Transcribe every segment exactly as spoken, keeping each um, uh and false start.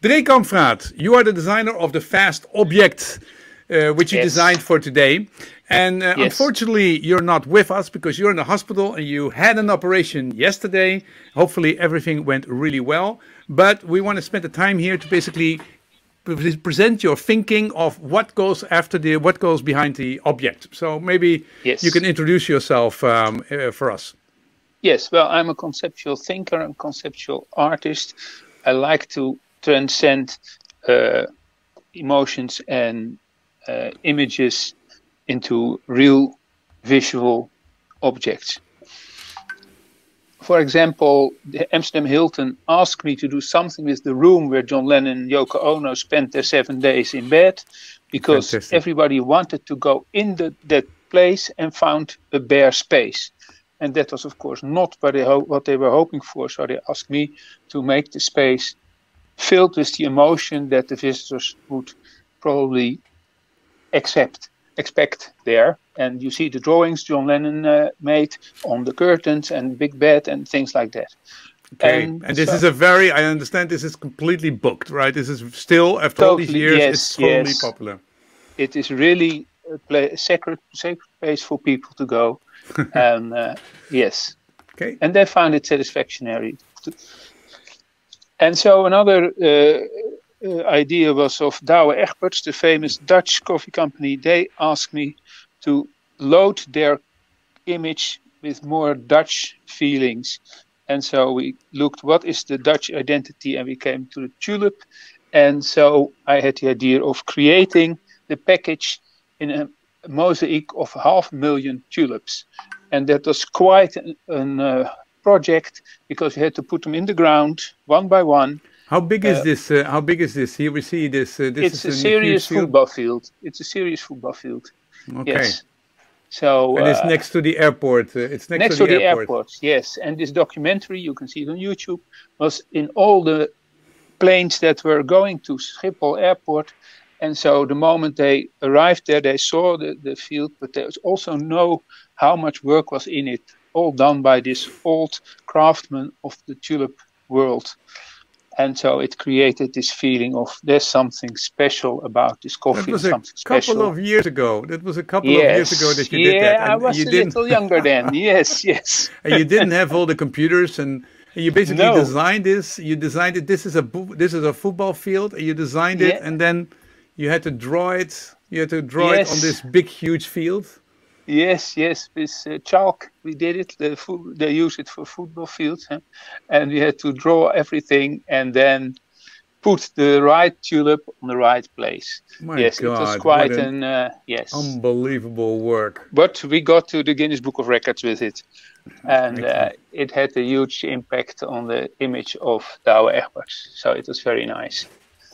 Dre Kamfraat, you are the designer of the FAST object, uh, which you Yes. designed for today. And uh, Yes. unfortunately, you're not with us because you're in the hospital and you had an operation yesterday. Hopefully, everything went really well. But we want to spend the time here to basically pre- present your thinking of what goes after the what goes behind the object. So maybe Yes. you can introduce yourself um, uh, for us. Yes, well, I'm a conceptual thinker and conceptual artist. I like to transcend uh, emotions and uh, images into real visual objects. For example, the Amsterdam Hilton asked me to do something with the room where John Lennon and Yoko Ono spent their seven days in bed, because Fantastic. everybody wanted to go in the, that place and found a bare space. And that was, of course, not what they, ho- what they were hoping for. So they asked me to make the space filled with the emotion that the visitors would probably accept, expect there. And you see the drawings John Lennon uh, made on the curtains and big bed and things like that. Okay, and, And this so- is a very, I understand this is completely booked, right? This is still, after all these Totally, years, yes, it's totally yes. popular. It is really a, pla a sacred, sacred place for people to go. and uh, yes. Okay, And they found it satisfactory. And so another uh, uh, idea was of Douwe Egberts, the famous Dutch coffee company. They asked me to load their image with more Dutch feelings. And so we looked, what is the Dutch identity? And we came to the tulip. And so I had the idea of creating the package in a mosaic of half a million tulips. And that was quite an, an uh, project, because we had to put them in the ground one by one. how big is uh, this? Uh, how big is this? Here we see this. Uh, this It's is a huge serious field. football field. It's a serious football field. Okay, Yes. So and it's uh, next to the airport. Uh, it's next, next to to the, the airport. airport, yes. And this documentary, you can see it on YouTube, was in all the planes that were going to Schiphol Airport. And so the moment they arrived there, they saw the, the field, but there was also know how much work was in it, all done by this old craftsman of the tulip world. And so it created this feeling of there's something special about this That coffee, was a something couple special. of years ago. That was a couple yes. of years ago that you yeah, did that, I was you a didn't, little younger then. Yes, yes. and you didn't have all the computers, and, and you basically No. designed this. You designed it. This is a bo- this is a football field, and you designed it, Yeah. and then you had to draw it. You had to draw it on Yes. this big, huge field. Yes, yes, with uh, chalk we did it. The fo- they use it for football fields, huh? And we had to draw everything and then put the right tulip on the right place. My yes, it was God, quite what an an uh, yes. unbelievable work. But we got to the Guinness Book of Records with it, and uh, Excellent. it had a huge impact on the image of Douwe Egberts. So it was very nice.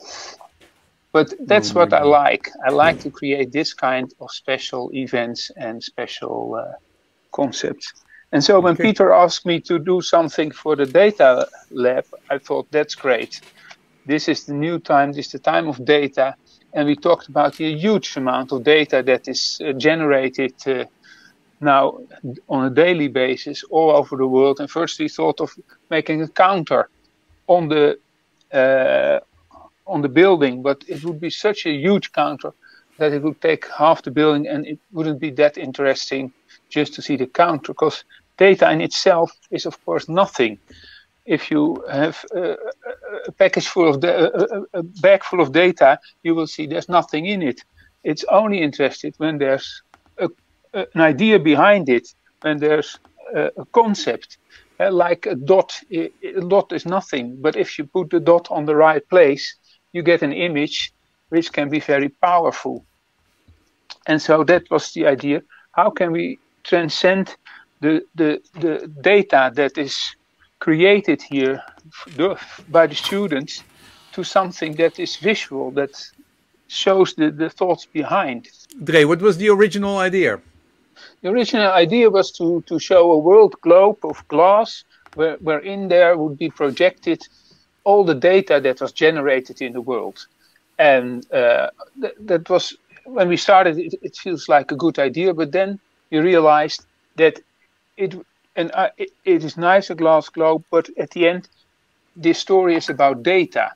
But that's Oh my what I God. like. I like to create this kind of special events and special uh, concepts. And so when Okay. Peter asked me to do something for the data lab, I thought that's great. This is the new time, this is the time of data. And we talked about the huge amount of data that is uh, generated uh, now on a daily basis all over the world. And first we thought of making a counter on the uh, on the building, but it would be such a huge counter that it would take half the building, and it wouldn't be that interesting just to see the counter, because data in itself is of course nothing. If you have a, a package full of da- a, a bag full of data, you will see there's nothing in it. It's only interested when there's a, a, an idea behind it, when there's a, a concept. Uh, like a dot, a dot is nothing, but if you put the dot on the right place, you get an image which can be very powerful. And so that was the idea. How can we transcend the, the, the data that is created here by the students to something that is visual, that shows the, the thoughts behind? Dre, what was the original idea? The original idea was to, to show a world globe of glass, where, where in there would be projected all the data that was generated in the world. And uh, th that was, when we started, it, it feels like a good idea, but then we realized that it, and I, it, it is nice, a glass globe, but at the end, this story is about data.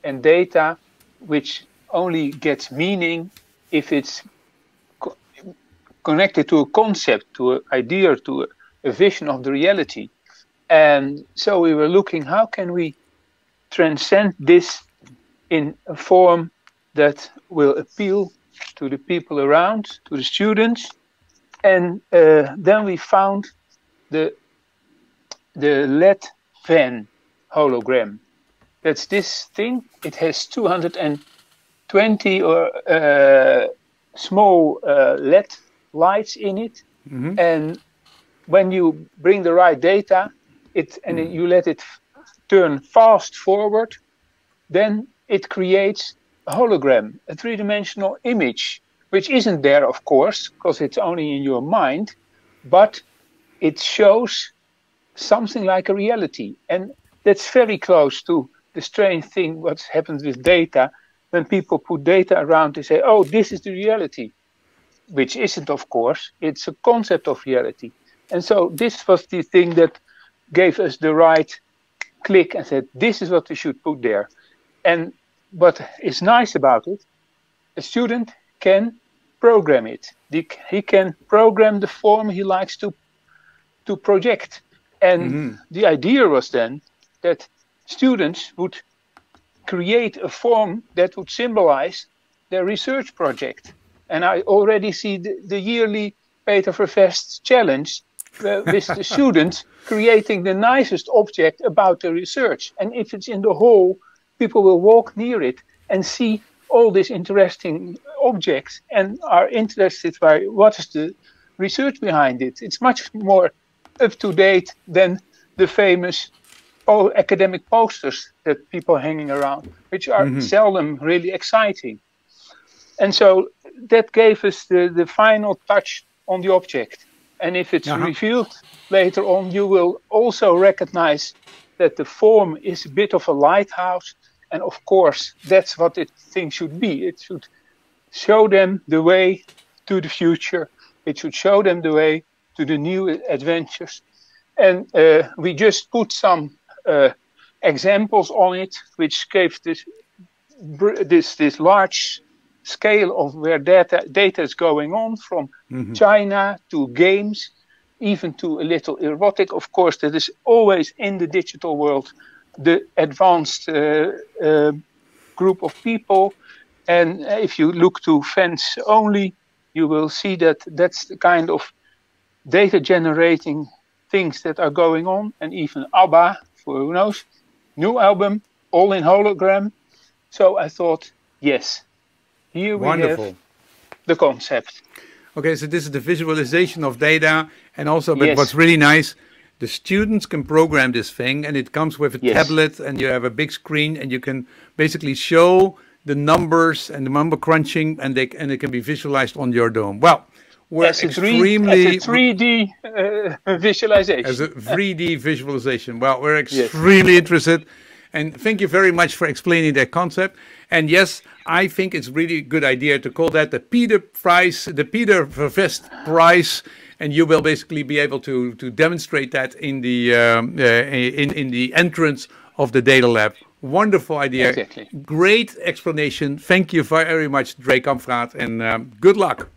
and data which only gets meaning if it's co connected to a concept, to an idea, to a, a vision of the reality. And so we were looking, how can we transcend this in a form that will appeal to the people around, to the students. And uh, then we found the, the L E D van hologram. That's this thing. It has two hundred twenty or uh, small uh, L E D lights in it. Mm-hmm. And when you bring the right data, it and mm-hmm. you let it turn fast forward, then it creates a hologram, a three-dimensional image, which isn't there, of course, because it's only in your mind, but it shows something like a reality. And that's very close to the strange thing what happens with data. When people put data around, they say, oh, this is the reality, which isn't, of course. It's a concept of reality. And so this was the thing that gave us the right click and said, this is what we should put there. And what is nice about it, a student can program it. He can program the form he likes to, to project. And mm-hmm. the idea was then that students would create a form that would symbolize their research project. And I already see the, the yearly Peter Vervest challenge uh, with the students creating the nicest object about the research. And if it's in the hall, people will walk near it and see all these interesting objects and are interested by what is the research behind it. It's much more up to date than the famous oh, academic posters that people are hanging around, which are mm-hmm. seldom really exciting. And so that gave us the, the final touch on the object. And if it's uh-huh. revealed later on, you will also recognize that the form is a bit of a lighthouse. And of course, that's what the thing should be. It should show them the way to the future. It should show them the way to the new adventures. And uh, we just put some uh, examples on it, which gave this, this, this large scale of where data, data is going on, from mm-hmm. China to games, even to a little erotic. Of course, that is always in the digital world, the advanced uh, uh, group of people. And if you look to fans only, you will see that that's the kind of data generating things that are going on. And even ABBA, for who knows, new album, all in hologram. So I thought, yes, here we Wonderful. have the concept. Okay, so this is the visualization of data. And also, but yes. what's really nice, the students can program this thing, and it comes with a yes. tablet, and you have a big screen, and you can basically show the numbers and the number crunching, and they and it can be visualized on your dome. Well, we're as extremely as a three D uh, visualization. As a three D visualization. Well, we're extremely yes. interested, and thank you very much for explaining that concept. And yes, I think it's really a good idea to call that the Peter Prize, the Peter Vervest Prize. And you will basically be able to to demonstrate that in the um, uh, in in the entrance of the data lab. Wonderful idea, exactly. Great explanation. Thank you very much, Dre Kampraat, and um, good luck.